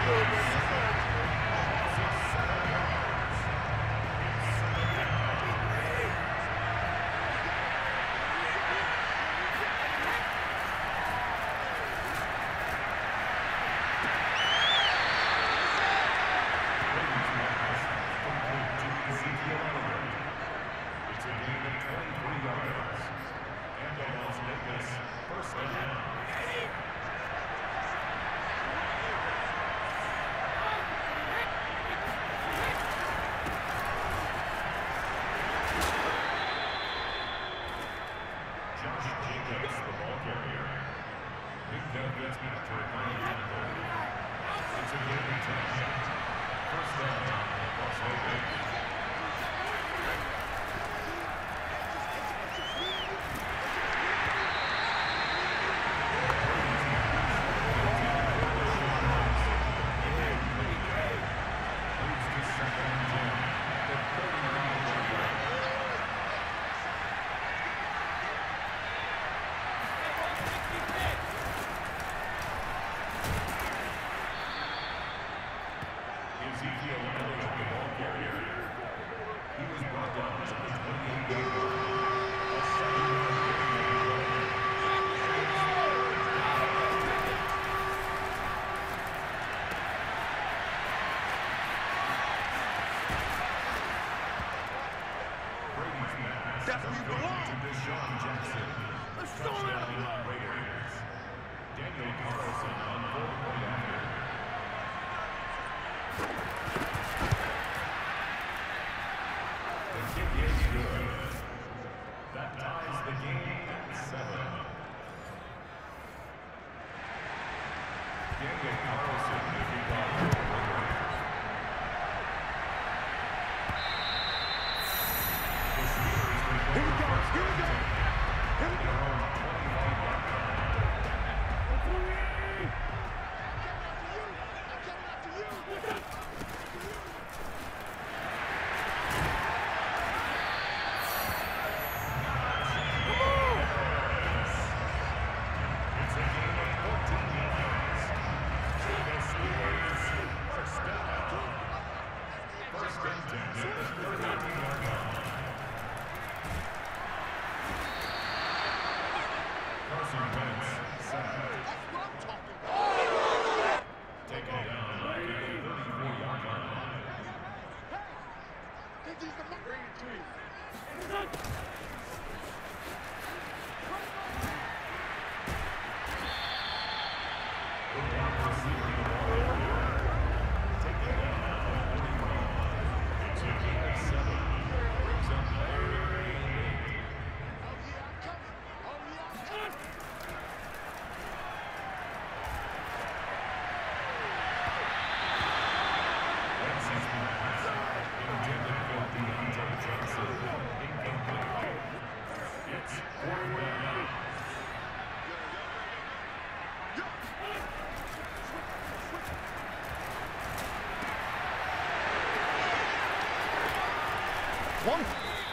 One.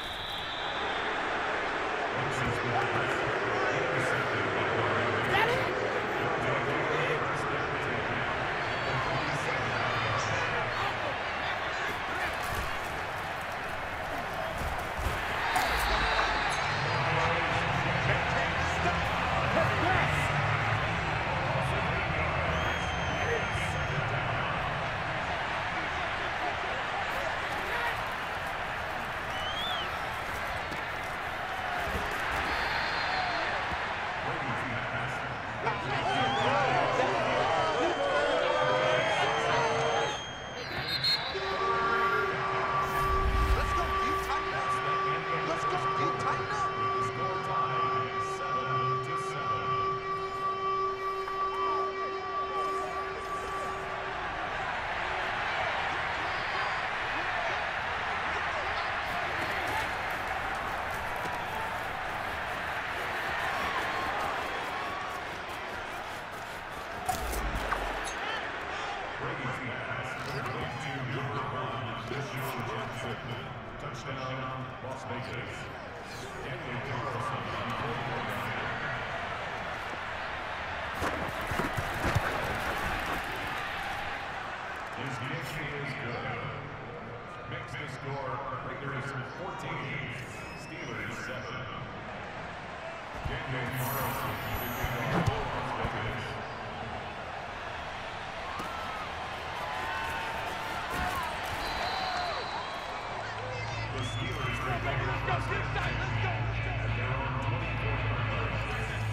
Touchdown, Las Vegas. good. Makes the score Raiders 14, Steelers 7. Daniel Morrison leading the Las Vegas. The Steelers bring Raiders first at their own 24-yard line.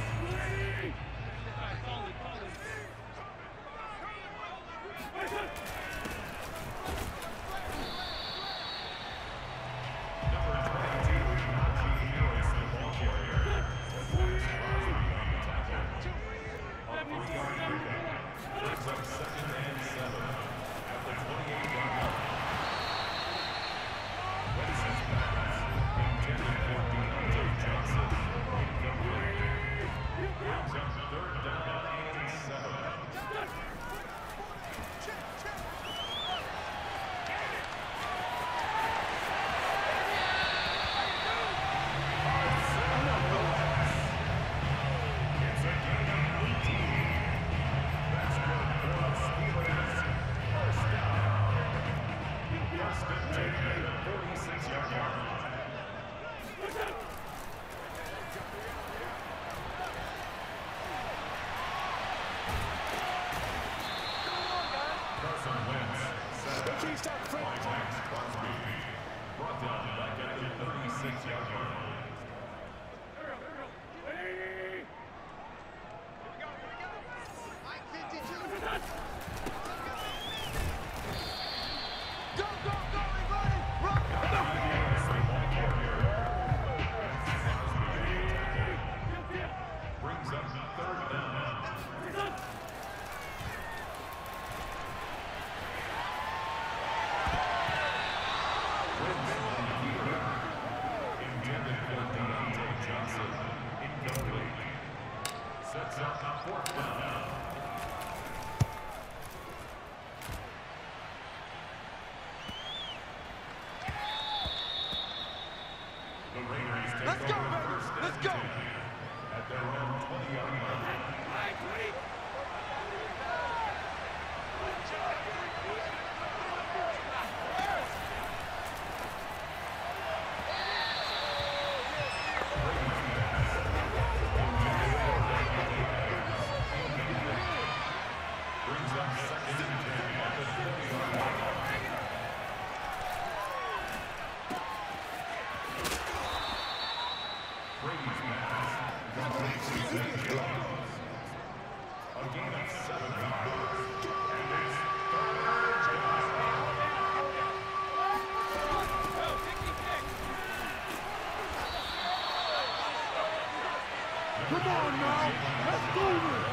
Brought down back at the 36-yard line. Brings up third down. Sets up fourth down. The Raiders take over first and 10 at their own 20-yard line. Brings up second and 10 at the 50-yard line. Brady's pass completes to Zach Jones. A gain of 7 yards. And it's third down. Come on now, let's do this.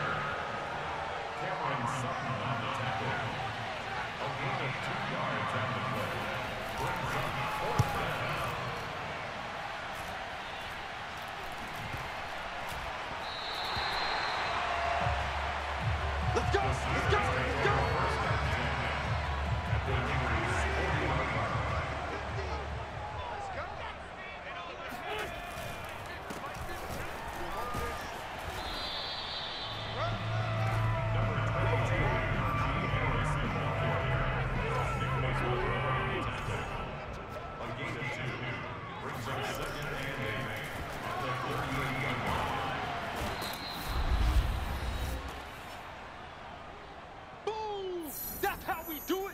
Sutton on the tackle. A gain of 2 yards on the play. Brings up fourth down. Let's go, let's go, let's go. First and 10 at the Raiders' 40-yard line. That's how we do it.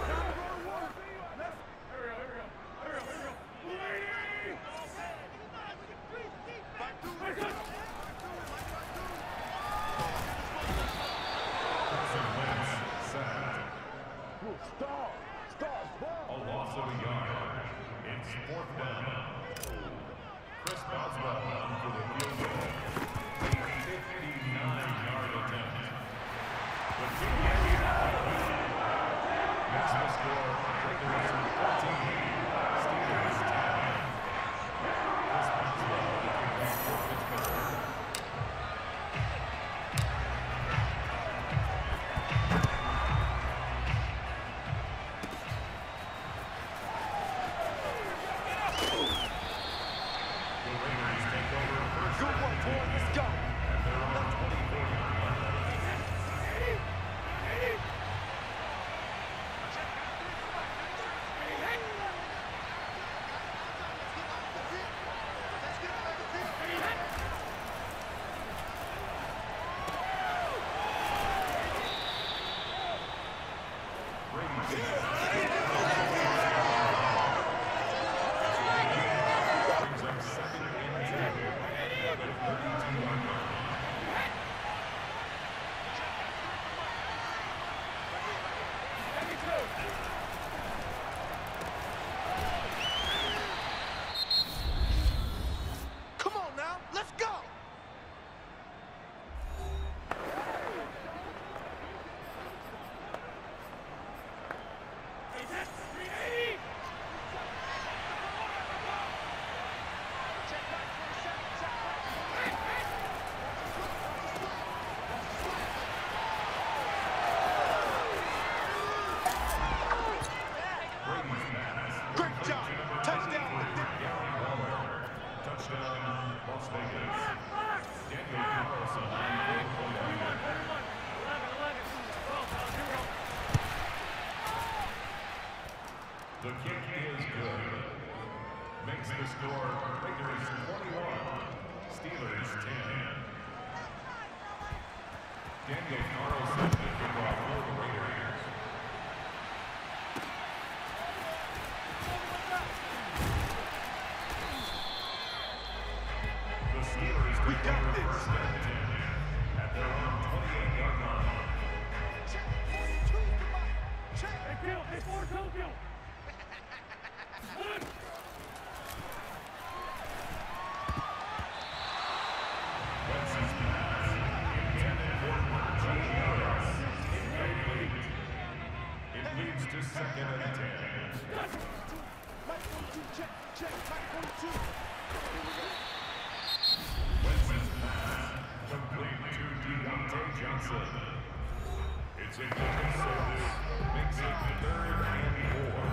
A loss of a yard. It's fourth down. Chris Boswell on for the field goal. A 59-yard attempt. The The kick is good. Makes the score Raiders 21, Steelers 10. Daniel Carlson to kick off for the Raiders. The Steelers take over first and 10 at their own 28-yard line. Hey, Bill, hey, forward, Bill. Wentz's pass, intended for Najee Harris, incomplete. It leads to second and 10. Wentz's pass, complete to Deontay Johnson. It's incomplete, makes it 3rd and 4.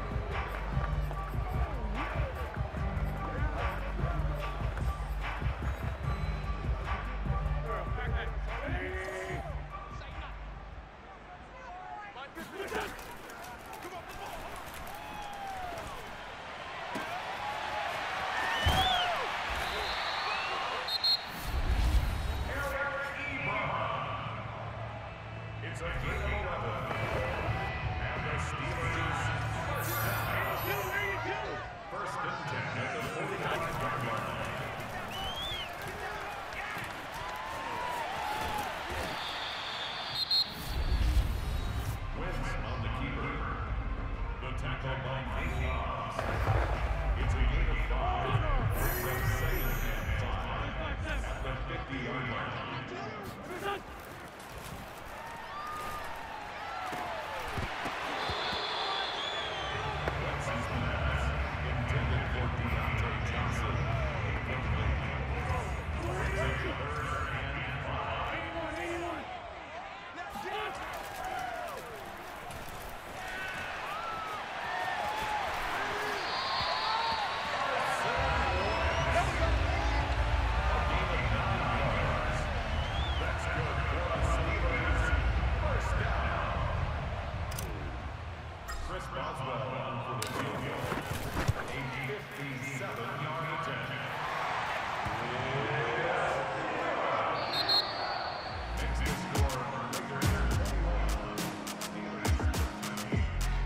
It's a gain of 11. And the Steelers first down. First and 10 at the 49-yard line. Wentz on the keeper. The tackle by Nate Hobbs. It's a gain of 5. It's a second and 5 at the 50-yard line. Wentz's pass, intended for Deontay Johnson, incomplete. It's a 3rd and 5. That's good for the Steelers. First down. Chris Boswell on for the field goal. A 57-yard attempt. Makes the score Raiders 21, Steelers 13.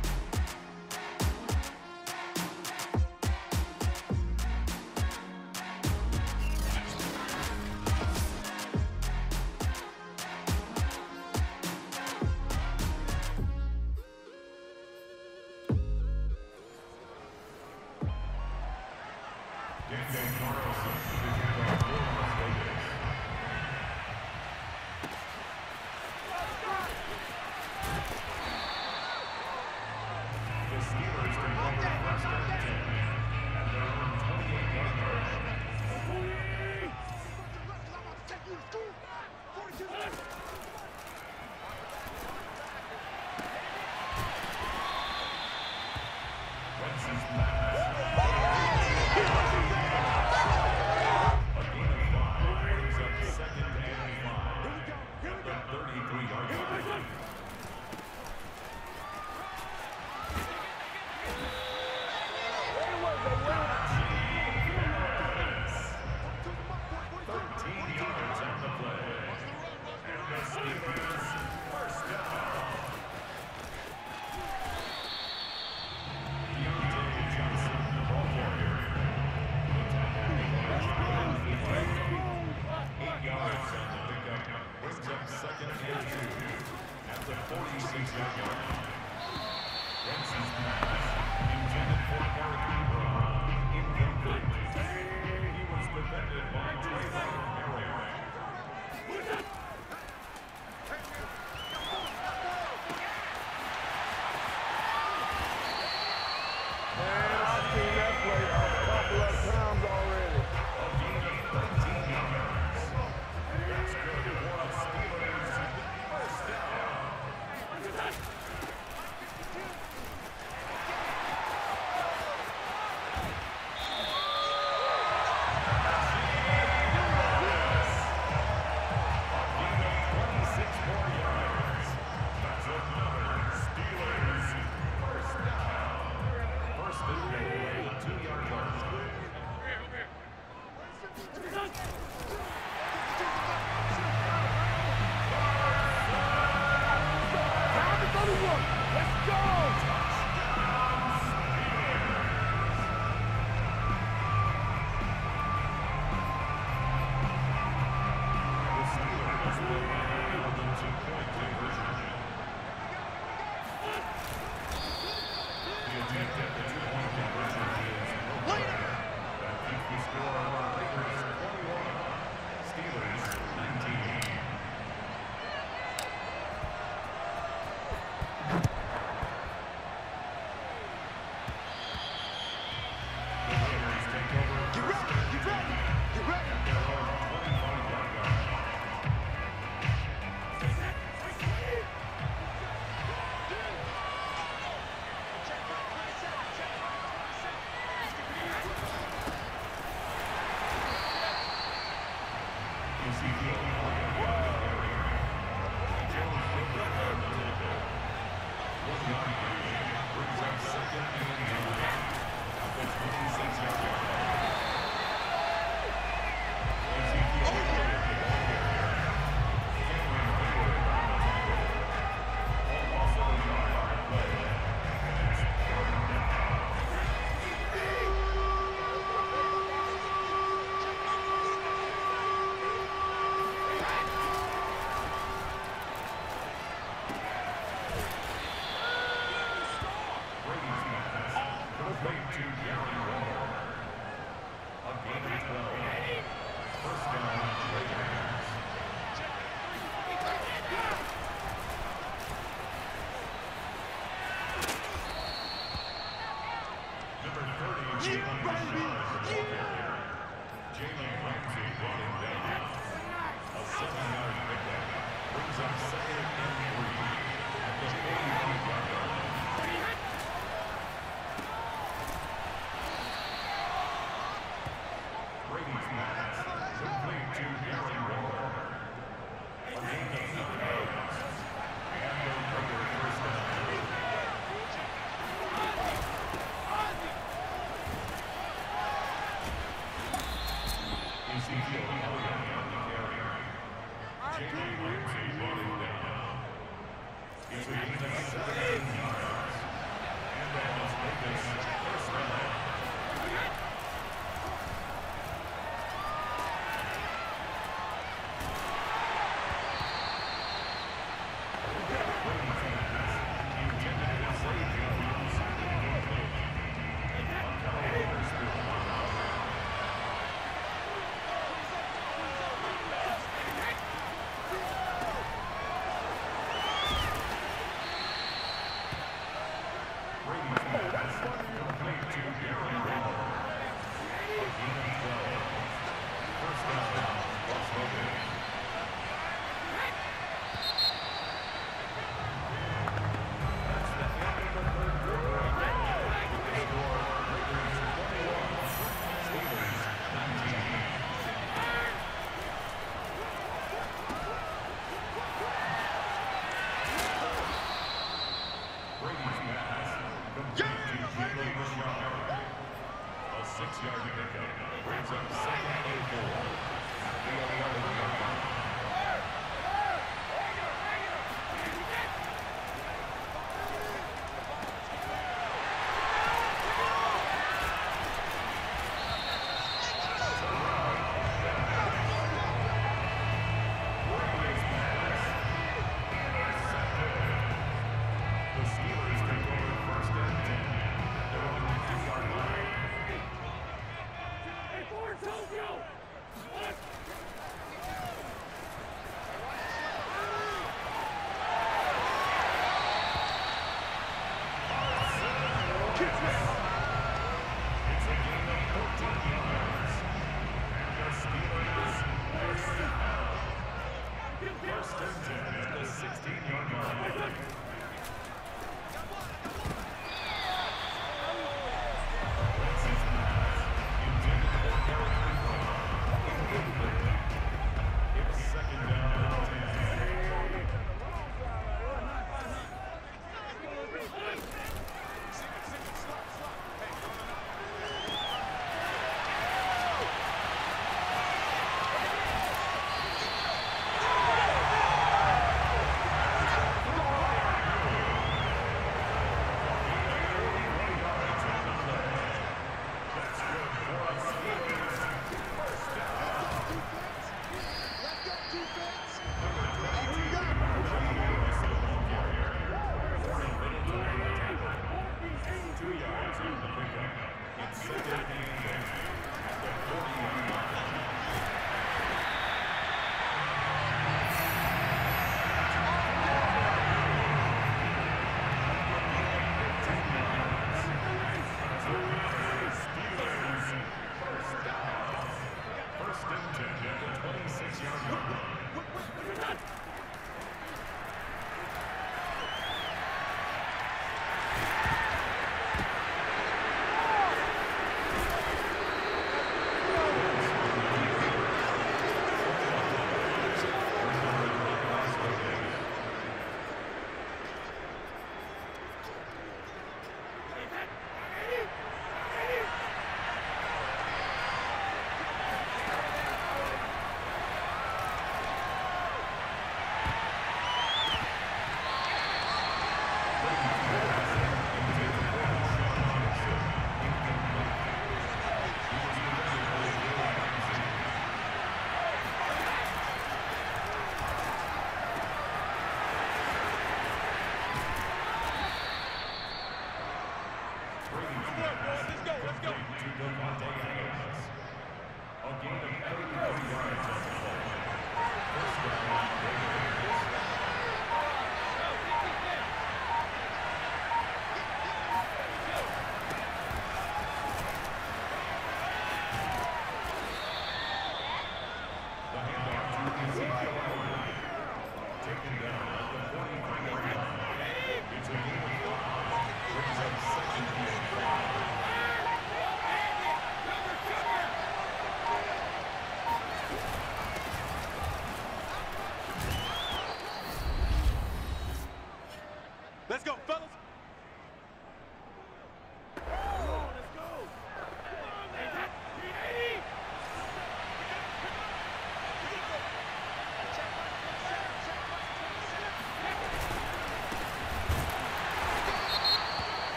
Daniel Carlson to kick off for Las Vegas. The Steelers take over first and 10 at their own 28-yard line. Wentz's pass. A gain of 5 brings up second and 5 at the 33-yard line. Harris. 13 yards on the play. And the Steelers first down. Deontay Johnson, the ball carrier. The tackle incomplete. 8 yards on the pickup. Brings up second and 2 at the 46-yard line. Wentz's pass, intended for Eric Ebron, incomplete. He was defended by Trayvon Merrick. I've seen that play a couple of times already. A gain of 13 yards. That's good for the Steelers. First down.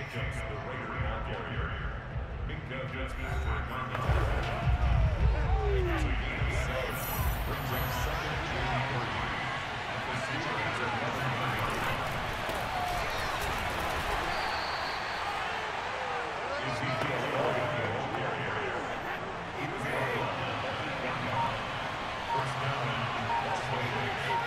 Jacobs, the Raider ball carrier. Minka just missed for a tackle. It's a gain of 7. Brings up second and 3. At the Steelers at 11-9. Ezekiel Elliott, the ball carrier. He was lucky that he got off. First down, Las Vegas.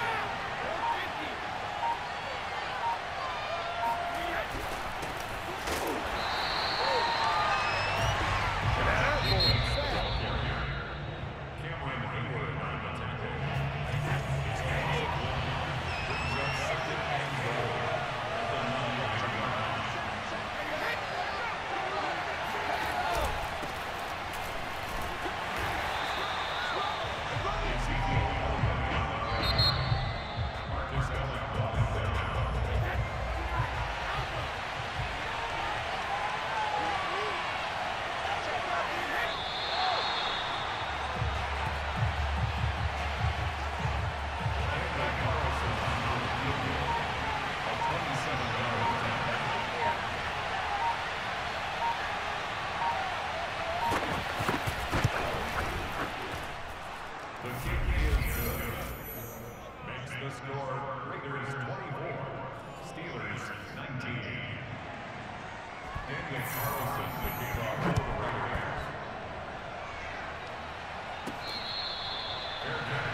Carlson, the kickoff for the Raiders.